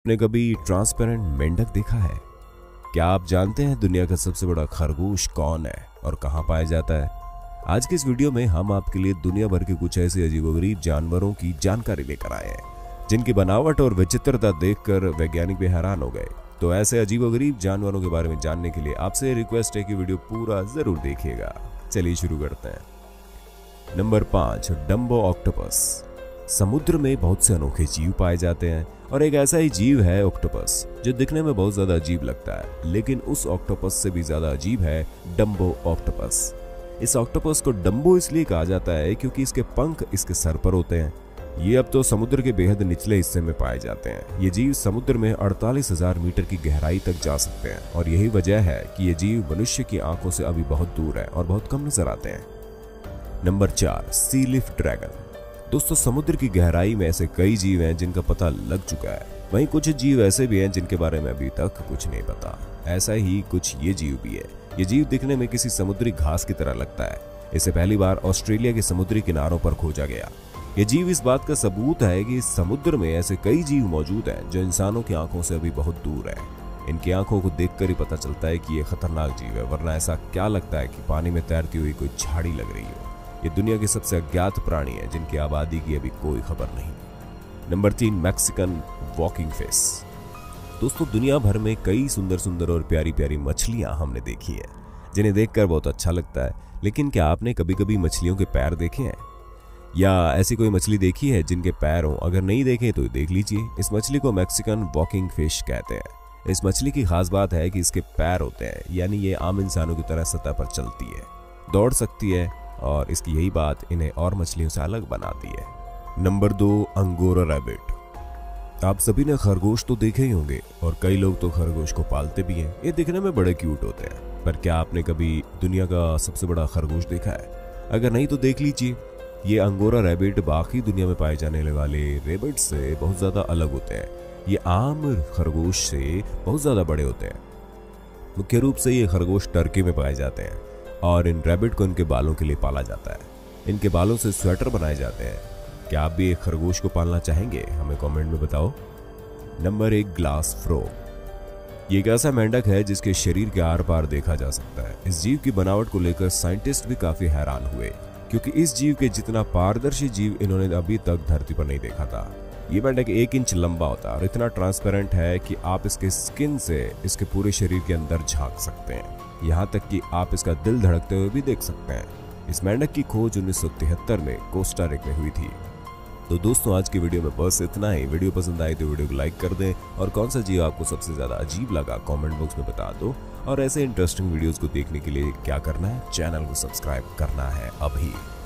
आपने कभी ट्रांसपेरेंट मेंढक देखा है? क्या आप जानते हैं दुनिया का सबसे बड़ा खरगोश कौन है और कहां पाया जाता है? आज के इस वीडियो में हम आपके लिए दुनिया भर के कुछ ऐसे अजीबोगरीब जानवरों की जानकारी लेकर आए हैं जिनकी बनावट और विचित्रता देखकर वैज्ञानिक भी हैरान हो गए। तो ऐसे अजीबोगरीब जानवरों के बारे में जानने के लिए आपसे रिक्वेस्ट है कि वीडियो पूरा जरूर देखिएगा। चलिए शुरू करते हैं। Number 5, Dumbo octopus. समुद्र में बहुत से अनोखे जीव पाए जाते हैं और एक ऐसा ही जीव है ऑक्टोपस, जो दिखने में बहुत ज्यादा अजीब लगता है, लेकिन उस ऑक्टोपस से भी ज्यादा अजीब है डम्बो ऑक्टोपस। इस ऑक्टोपस को डम्बो इसलिए कहा जाता है क्योंकि इसके पंख इसके सर पर होते हैं। ये अब तो समुद्र के बेहद निचले हिस्से में पाए जाते हैं। ये जीव समुद्र में 48,000 मीटर की गहराई तक जा सकते हैं और यही वजह है कि ये जीव मनुष्य की आंखों से अभी बहुत दूर है और बहुत कम नजर आते हैं। Number 4, sea leaf dragon. दोस्तों, समुद्र की गहराई में ऐसे कई जीव हैं जिनका पता लग चुका है। वहीं कुछ जीव ऐसे भी हैं जिनके बारे में अभी तक कुछ नहीं पता। ऐसा ही कुछ ये जीव भी है। ये जीव दिखने में किसी समुद्री घास की तरह लगता है। इसे पहली बार ऑस्ट्रेलिया के समुद्री किनारों पर खोजा गया। ये जीव इस बात का सबूत है कि समुद्र में ऐसे कई जीव मौजूद हैं जो इंसानों की आंखों से अभी बहुत दूर है। इनकी आंखों को देखकर ही पता चलता है कि ये खतरनाक जीव है, वरना ऐसा क्या लगता है कि पानी में तैरती हुई कोई झाड़ी लग रही हो। ये दुनिया के सबसे अज्ञात प्राणी है जिनकी आबादी की अभी कोई खबर नहीं। Number 3, Mexican walking fish. दोस्तों, दुनिया भर में कई सुंदर सुंदर और प्यारी प्यारी मछलियां हमने देखी है जिन्हें देखकर बहुत अच्छा लगता है, लेकिन क्या आपने कभी कभी मछलियों के पैर देखे हैं या ऐसी कोई मछली देखी है जिनके पैर हों? अगर नहीं देखे तो देख लीजिए। इस मछली को मैक्सिकन वॉकिंग फिश कहते हैं। इस मछली की खास बात है कि इसके पैर होते हैं, यानी ये आम इंसानों की तरह सतह पर चलती है, दौड़ सकती है और इसकी यही बात इन्हें और मछलियों से अलग बनाती है। Number 2, Angora rabbit. आप सभी ने खरगोश तो देखे ही होंगे और कई लोग तो खरगोश को पालते भी हैं। ये दिखने में बड़े क्यूट होते हैं, पर क्या आपने कभी दुनिया का सबसे बड़ा खरगोश देखा है? अगर नहीं तो देख लीजिए। ये अंगोरा रैबिट बाकी दुनिया में पाए जाने वाले रैबिट से बहुत ज्यादा अलग होते हैं। ये आम खरगोश से बहुत ज्यादा बड़े होते हैं। मुख्य रूप से ये खरगोश टर्की में पाए जाते हैं और इन रैबिट को इनके बालों के लिए पाला जाता है। इनके बालों से स्वेटर बनाए जाते हैं। क्या आप भी एक खरगोश को पालना चाहेंगे? हमें कमेंट में बताओ। Number 1, glass frog. ये एक ऐसा मेंढक है जिसके शरीर के आर पार देखा जा सकता है। इस जीव की बनावट को लेकर साइंटिस्ट भी काफी हैरान हुए, क्योंकि इस जीव के जितना पारदर्शी जीव इन्होंने अभी तक धरती पर नहीं देखा था। ये मेंढक 1 इंच लंबा होता है और इतना ट्रांसपेरेंट है कि आप इसके स्किन से इसके पूरे शरीर के अंदर झांक सकते हैं। यहाँ तक कि आप इसका दिल धड़कते हुए भी देख सकते हैं। इस मेंढक की खोज 1973 में कोस्टा रिका में हुई थी। तो दोस्तों, आज की वीडियो में बस इतना ही। वीडियो पसंद आई तो वीडियो को लाइक कर दें और कौन सा जीव आपको सबसे ज्यादा अजीब लगा कमेंट बॉक्स में बता दो। और ऐसे इंटरेस्टिंग वीडियोस को देखने के लिए क्या करना है? चैनल को सब्सक्राइब करना है अभी।